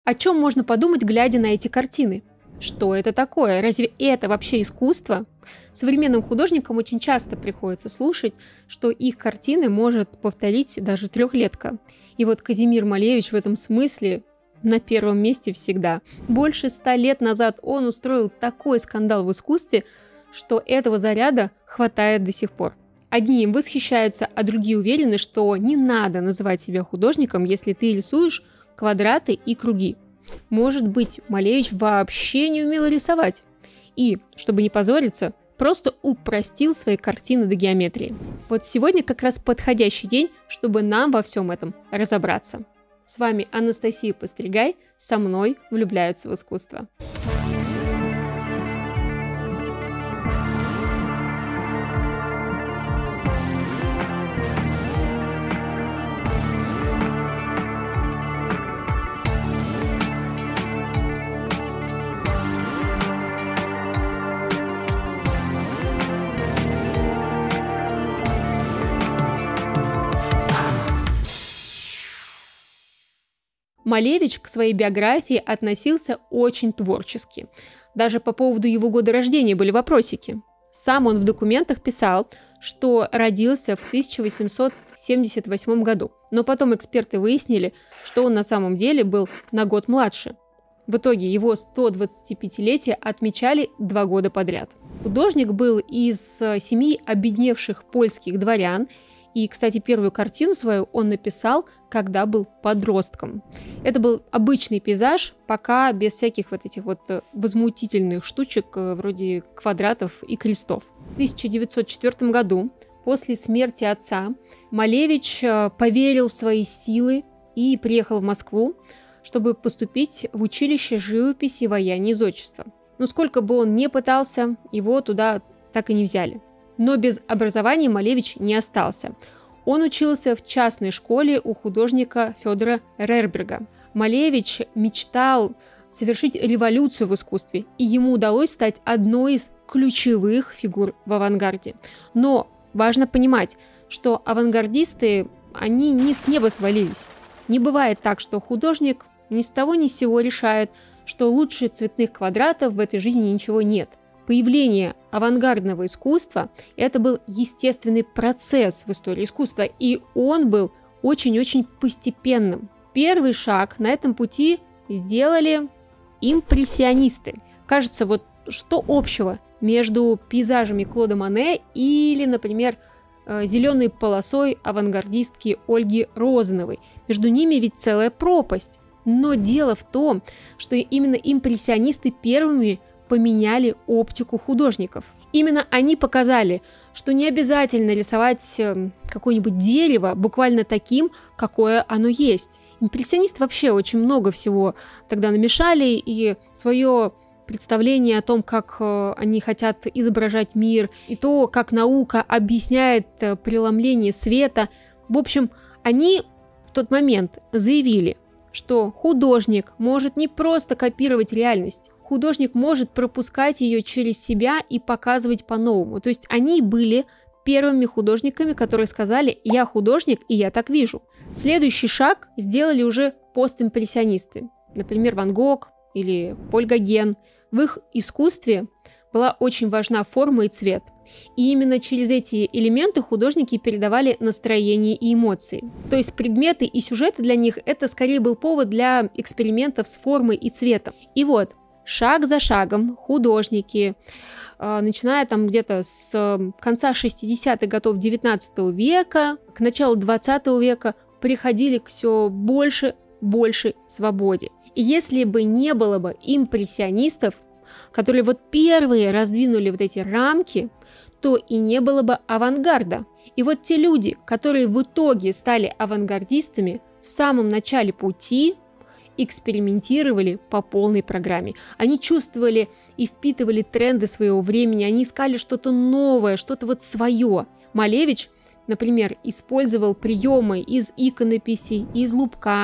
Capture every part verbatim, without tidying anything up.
О чем можно подумать, глядя на эти картины? Что это такое? Разве это вообще искусство? Современным художникам очень часто приходится слушать, что их картины может повторить даже трехлетка. И вот Казимир Малевич в этом смысле на первом месте всегда. Больше ста лет назад он устроил такой скандал в искусстве, что этого заряда хватает до сих пор. Одни им восхищаются, а другие уверены, что не надо называть себя художником, если ты рисуешь квадраты и круги. Может быть, Малевич вообще не умел рисовать. И, чтобы не позориться, просто упростил свои картины до геометрии. Вот сегодня как раз подходящий день, чтобы нам во всем этом разобраться. С вами Анастасия Постригай, со мной влюбляются в искусство. Малевич к своей биографии относился очень творчески. Даже по поводу его года рождения были вопросики. Сам он в документах писал, что родился в тысяча восемьсот семьдесят восьмом году. Но потом эксперты выяснили, что он на самом деле был на год младше. В итоге его сто двадцатипятилетие отмечали два года подряд. Художник был из семьи обедневших польских дворян. И, кстати, первую картину свою он написал, когда был подростком. Это был обычный пейзаж, пока без всяких вот этих вот возмутительных штучек, вроде квадратов и крестов. В тысяча девятьсот четвёртом году, после смерти отца, Малевич поверил в свои силы и приехал в Москву, чтобы поступить в училище живописи, ваяния и зодчества. Но сколько бы он ни пытался, его туда так и не взяли. Но без образования Малевич не остался. Он учился в частной школе у художника Федора Рерберга. Малевич мечтал совершить революцию в искусстве, и ему удалось стать одной из ключевых фигур в авангарде. Но важно понимать, что авангардисты, они не с неба свалились. Не бывает так, что художник ни с того ни с сего решает, что лучше цветных квадратов в этой жизни ничего нет. Появление авангардного искусства – это был естественный процесс в истории искусства, и он был очень-очень постепенным. Первый шаг на этом пути сделали импрессионисты. Кажется, вот что общего между пейзажами Клода Моне или, например, зеленой полосой авангардистки Ольги Розановой? Между ними ведь целая пропасть. Но дело в том, что именно импрессионисты первыми поменяли оптику художников. Именно они показали, что не обязательно рисовать какое-нибудь дерево буквально таким, какое оно есть. Импрессионисты вообще очень много всего тогда намешали, и свое представление о том, как они хотят изображать мир, и то, как наука объясняет преломление света. В общем, они в тот момент заявили, что художник может не просто копировать реальность, художник может пропускать ее через себя и показывать по-новому. То есть они были первыми художниками, которые сказали: «Я художник, и я так вижу». Следующий шаг сделали уже постимпрессионисты, например, Ван Гог или Поль Гоген. В их искусстве была очень важна форма и цвет. И именно через эти элементы художники передавали настроение и эмоции. То есть предметы и сюжеты для них это скорее был повод для экспериментов с формой и цветом. И вот, шаг за шагом художники, начиная там где-то с конца шестидесятых годов девятнадцатого века, к началу двадцатого века, приходили к все больше, большей свободе. И если бы не было бы импрессионистов, которые вот первые раздвинули вот эти рамки, то и не было бы авангарда. И вот те люди, которые в итоге стали авангардистами, в самом начале пути экспериментировали по полной программе. Они чувствовали и впитывали тренды своего времени, они искали что-то новое, что-то вот свое. Малевич, например, использовал приемы из иконописи, из лубка.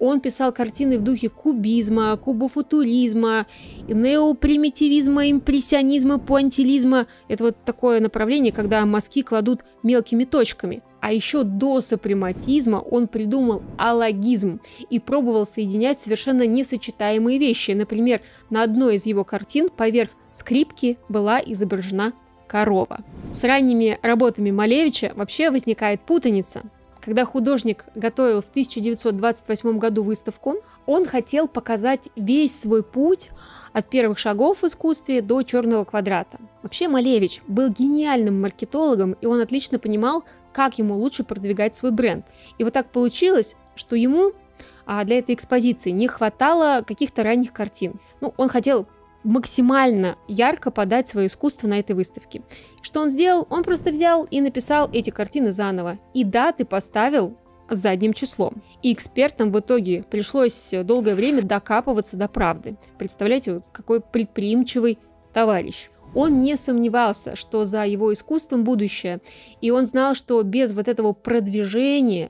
Он писал картины в духе кубизма, кубофутуризма, неопримитивизма, импрессионизма, пуантилизма. Это вот такое направление, когда мазки кладут мелкими точками. А еще до супрематизма он придумал алогизм и пробовал соединять совершенно несочетаемые вещи. Например, на одной из его картин поверх скрипки была изображена корова. С ранними работами Малевича вообще возникает путаница. Когда художник готовил в тысяча девятьсот двадцать восьмом году выставку, он хотел показать весь свой путь от первых шагов в искусстве до черного квадрата. Вообще Малевич был гениальным маркетологом, и он отлично понимал, как ему лучше продвигать свой бренд. И вот так получилось, что ему а, для этой экспозиции не хватало каких-то ранних картин. Ну, он хотел максимально ярко подать свое искусство на этой выставке. Что он сделал? Он просто взял и написал эти картины заново. И даты поставил задним числом. И экспертам в итоге пришлось долгое время докапываться до правды. Представляете, вот какой предприимчивый товарищ. Он не сомневался, что за его искусством будущее, и он знал, что без вот этого продвижения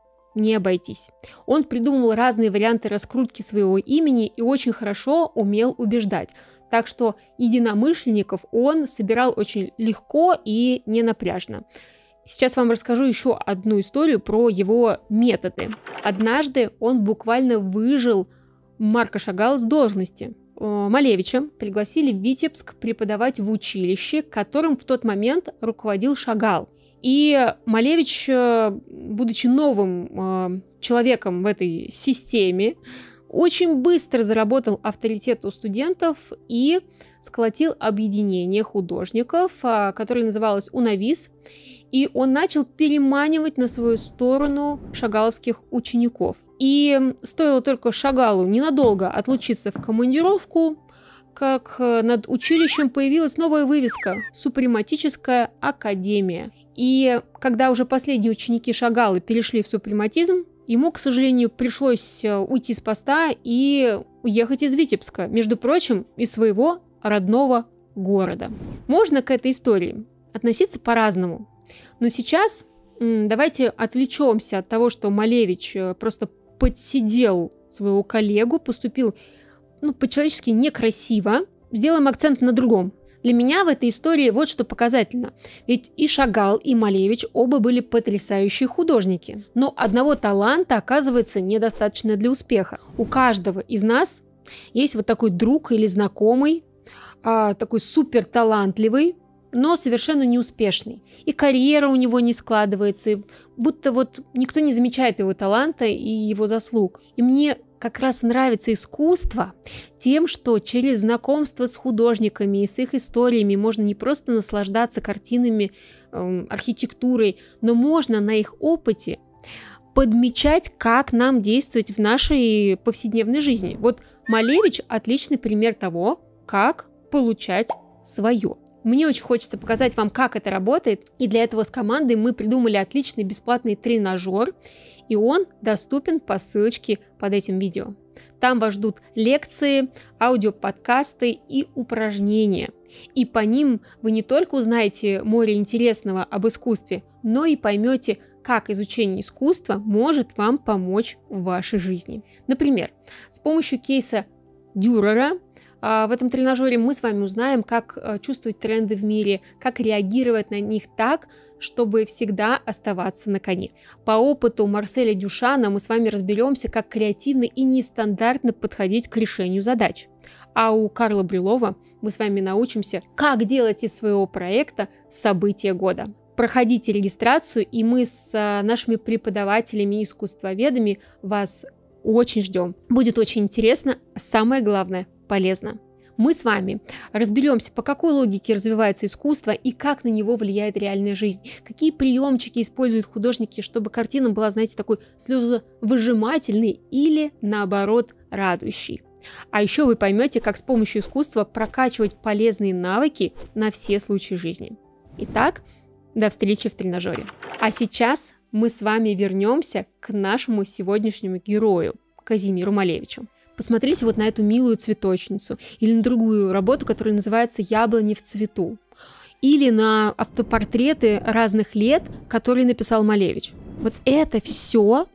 не обойтись. Он придумывал разные варианты раскрутки своего имени и очень хорошо умел убеждать. Так что единомышленников он собирал очень легко и ненапряжно. Сейчас вам расскажу еще одну историю про его методы. Однажды он буквально выжил Марка Шагала с должности. Малевича пригласили в Витебск преподавать в училище, которым в тот момент руководил Шагал. И Малевич, будучи новым человеком в этой системе, очень быстро заработал авторитет у студентов и сколотил объединение художников, которое называлось «Унавис». И он начал переманивать на свою сторону шагаловских учеников. И стоило только Шагалу ненадолго отлучиться в командировку, как над училищем появилась новая вывеска «Супрематическая академия». И когда уже последние ученики Шагала перешли в супрематизм, ему, к сожалению, пришлось уйти с поста и уехать из Витебска, между прочим, из своего родного города. Можно к этой истории относиться по-разному. Но сейчас давайте отвлечемся от того, что Малевич просто подсидел своего коллегу, поступил ну, по-человечески некрасиво. Сделаем акцент на другом. Для меня в этой истории вот что показательно. Ведь и Шагал, и Малевич оба были потрясающие художники. Но одного таланта оказывается недостаточно для успеха. У каждого из нас есть вот такой друг или знакомый, такой супер талантливый, но совершенно неуспешный. И карьера у него не складывается, и будто вот никто не замечает его таланта и его заслуг. И мне как раз нравится искусство тем, что через знакомство с художниками и с их историями можно не просто наслаждаться картинами, э, архитектурой, но можно на их опыте подмечать, как нам действовать в нашей повседневной жизни. Вот Малевич отличный пример того, как получать свое. Мне очень хочется показать вам, как это работает, и для этого с командой мы придумали отличный бесплатный тренажер, и он доступен по ссылочке под этим видео. Там вас ждут лекции, аудиоподкасты и упражнения. И по ним вы не только узнаете море интересного об искусстве, но и поймете, как изучение искусства может вам помочь в вашей жизни. Например, с помощью кейса Дюрера в этом тренажере мы с вами узнаем, как чувствовать тренды в мире, как реагировать на них так, чтобы всегда оставаться на коне. По опыту Марселя Дюшана мы с вами разберемся, как креативно и нестандартно подходить к решению задач. А у Карла Брюлова мы с вами научимся, как делать из своего проекта событие года. Проходите регистрацию, и мы с нашими преподавателями и искусствоведами вас очень ждем. Будет очень интересно, а самое главное – полезно. Мы с вами разберемся, по какой логике развивается искусство и как на него влияет реальная жизнь. Какие приемчики используют художники, чтобы картина была, знаете, такой слезовыжимательной или, наоборот, радующей. А еще вы поймете, как с помощью искусства прокачивать полезные навыки на все случаи жизни. Итак, до встречи в тренажере. А сейчас мы с вами вернемся к нашему сегодняшнему герою, Казимиру Малевичу. Посмотрите вот на эту милую цветочницу, или на другую работу, которая называется «Яблони в цвету», или на автопортреты разных лет, которые написал Малевич. Вот это все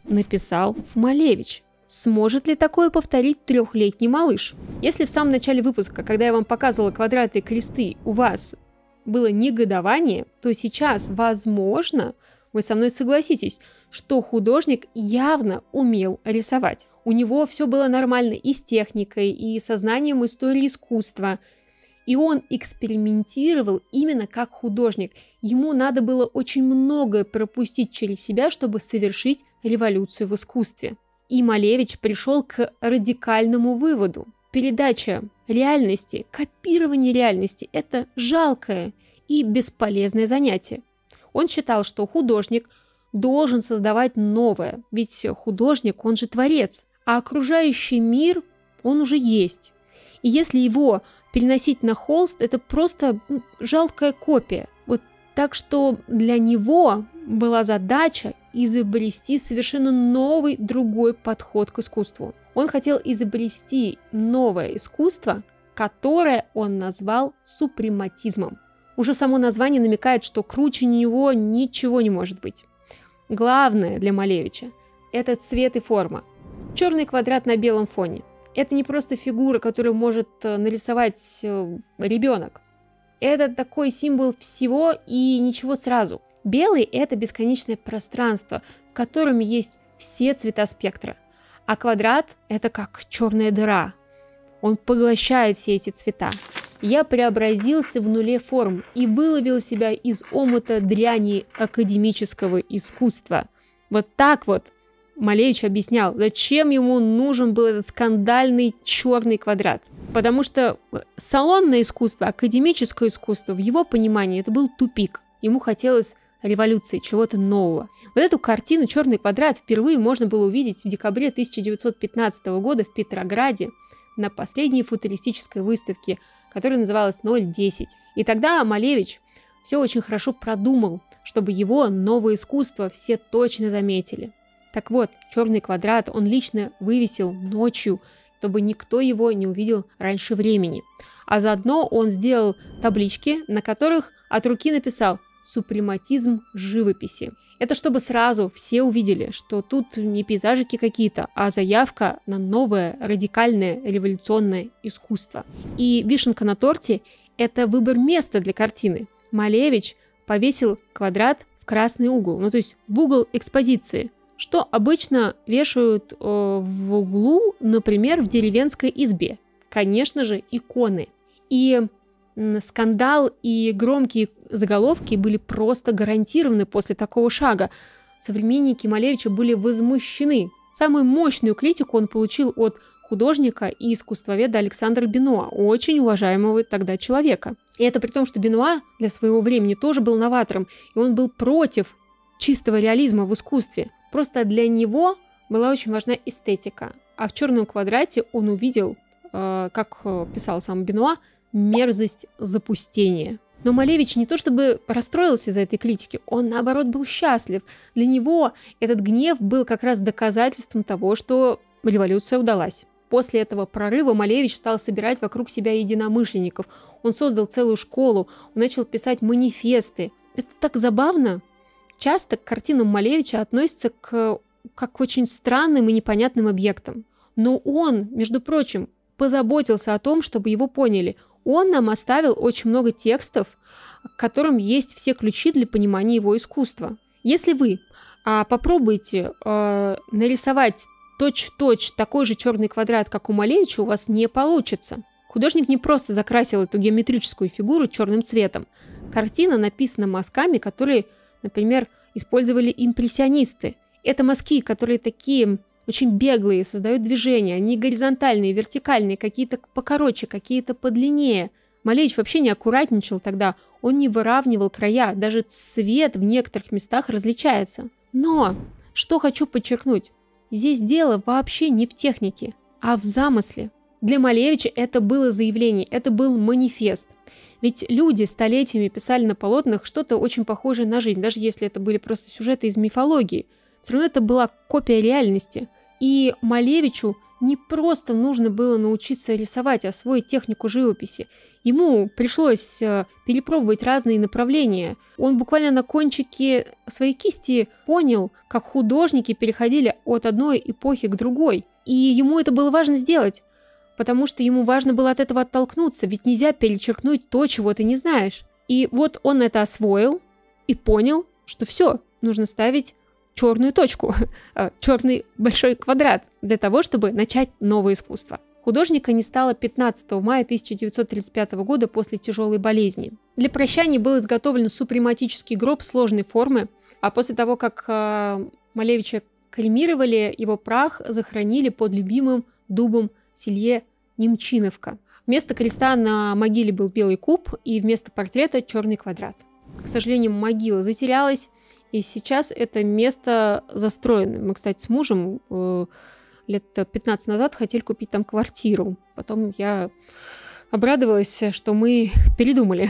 написал Малевич. Сможет ли такое повторить трехлетний малыш? Если в самом начале выпуска, когда я вам показывала квадраты и кресты, у вас было негодование, то сейчас, возможно, вы со мной согласитесь, что художник явно умел рисовать. У него все было нормально и с техникой, и со знанием истории искусства. И он экспериментировал именно как художник. Ему надо было очень многое пропустить через себя, чтобы совершить революцию в искусстве. И Малевич пришел к радикальному выводу. Передача реальности, копирование реальности – это жалкое и бесполезное занятие. Он считал, что художник должен создавать новое, ведь художник, он же творец, а окружающий мир, он уже есть. И если его переносить на холст, это просто жалкая копия. Вот так что для него была задача изобрести совершенно новый, другой подход к искусству. Он хотел изобрести новое искусство, которое он назвал супрематизмом. Уже само название намекает, что круче него ничего не может быть. Главное для Малевича – это цвет и форма. Черный квадрат на белом фоне. Это не просто фигура, которую может нарисовать ребенок. Это такой символ всего и ничего сразу. Белый – это бесконечное пространство, в котором есть все цвета спектра. А квадрат – это как черная дыра. Он поглощает все эти цвета. Я преобразился в нуле форм и выловил себя из омута дряни академического искусства. Вот так вот Малевич объяснял, зачем ему нужен был этот скандальный черный квадрат. Потому что салонное искусство, академическое искусство, в его понимании, это был тупик. Ему хотелось революции, чего-то нового. Вот эту картину «Черный квадрат» впервые можно было увидеть в декабре тысяча девятьсот пятнадцатого года в Петрограде на последней футуристической выставке, которая называлась ноль десять. И тогда Малевич все очень хорошо продумал, чтобы его новое искусство все точно заметили. Так вот, «Черный квадрат» он лично вывесил ночью, чтобы никто его не увидел раньше времени. А заодно он сделал таблички, на которых от руки написал «Супрематизм живописи». Это чтобы сразу все увидели, что тут не пейзажики какие-то, а заявка на новое, радикальное, революционное искусство. И вишенка на торте – это выбор места для картины. Малевич повесил квадрат в красный угол, ну то есть в угол экспозиции, что обычно вешают э, в углу, например, в деревенской избе. Конечно же, иконы. И скандал и громкие заголовки были просто гарантированы после такого шага. Современники Малевича были возмущены. Самую мощную критику он получил от художника и искусствоведа Александра Бенуа, очень уважаемого тогда человека. И это при том, что Бенуа для своего времени тоже был новатором, и он был против чистого реализма в искусстве. Просто для него была очень важна эстетика. А в «Черном квадрате» он увидел, э, как писал сам Бенуа, мерзость запустения. Но Малевич не то чтобы расстроился из-за этой критики, он наоборот был счастлив. Для него этот гнев был как раз доказательством того, что революция удалась. После этого прорыва Малевич стал собирать вокруг себя единомышленников. Он создал целую школу, он начал писать манифесты. Это так забавно. Часто к картинам Малевича относятся к, как к очень странным и непонятным объектам. Но он, между прочим, позаботился о том, чтобы его поняли. Он нам оставил очень много текстов, к которым есть все ключи для понимания его искусства. Если вы а, попробуете а, нарисовать точь-в-точь такой же черный квадрат, как у Малевича, у вас не получится. Художник не просто закрасил эту геометрическую фигуру черным цветом. Картина написана мазками, которые, например, использовали импрессионисты. Это мазки, которые такие очень беглые, создают движения. Они горизонтальные, вертикальные, какие-то покороче, какие-то подлиннее. Малевич вообще не аккуратничал тогда. Он не выравнивал края. Даже цвет в некоторых местах различается. Но, что хочу подчеркнуть, здесь дело вообще не в технике, а в замысле. Для Малевича это было заявление, это был манифест. Ведь люди столетиями писали на полотнах что-то очень похожее на жизнь, даже если это были просто сюжеты из мифологии. Все равно это была копия реальности. И Малевичу не просто нужно было научиться рисовать, освоить технику живописи. Ему пришлось перепробовать разные направления. Он буквально на кончике своей кисти понял, как художники переходили от одной эпохи к другой. И ему это было важно сделать, потому что ему важно было от этого оттолкнуться, ведь нельзя перечеркнуть то, чего ты не знаешь. И вот он это освоил и понял, что все, нужно ставить черную точку, черный большой квадрат для того, чтобы начать новое искусство. Художника не стало пятнадцатого мая тысяча девятьсот тридцать пятого года после тяжелой болезни. Для прощания был изготовлен супрематический гроб сложной формы, а после того, как э, Малевича кремировали, его прах захоронили под любимым дубом в селе Немчиновка. Вместо креста на могиле был белый куб, и вместо портрета черный квадрат. К сожалению, могила затерялась, и сейчас это место застроено. Мы, кстати, с мужем э, лет пятнадцать назад хотели купить там квартиру. Потом я обрадовалась, что мы передумали.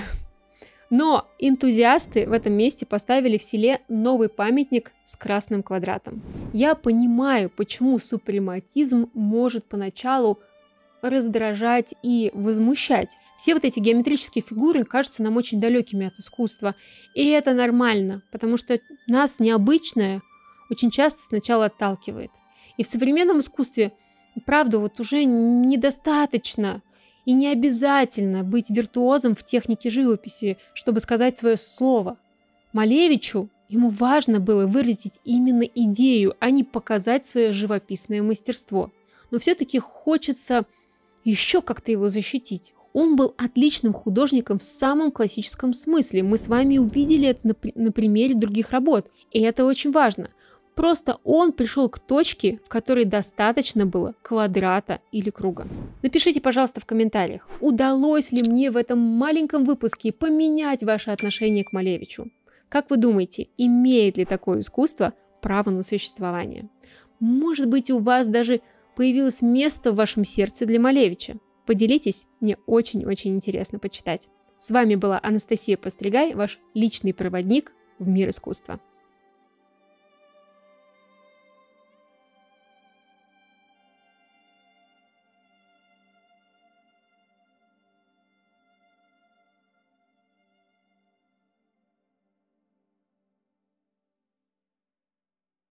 Но энтузиасты в этом месте поставили в селе новый памятник с красным квадратом. Я понимаю, почему супрематизм может поначалу раздражать и возмущать. Все вот эти геометрические фигуры кажутся нам очень далекими от искусства. И это нормально, потому что нас необычное очень часто сначала отталкивает. И в современном искусстве, правда, вот уже недостаточно и не обязательно быть виртуозом в технике живописи, чтобы сказать свое слово. Малевичу ему важно было выразить именно идею, а не показать свое живописное мастерство. Но все-таки хочется еще как-то его защитить. Он был отличным художником в самом классическом смысле. Мы с вами увидели это на, на примере других работ. И это очень важно. Просто он пришел к точке, в которой достаточно было квадрата или круга. Напишите, пожалуйста, в комментариях, удалось ли мне в этом маленьком выпуске поменять ваше отношение к Малевичу. Как вы думаете, имеет ли такое искусство право на существование? Может быть, у вас даже появилось место в вашем сердце для Малевича? Поделитесь, мне очень-очень интересно почитать. С вами была Анастасия Постригай, ваш личный проводник в мир искусства.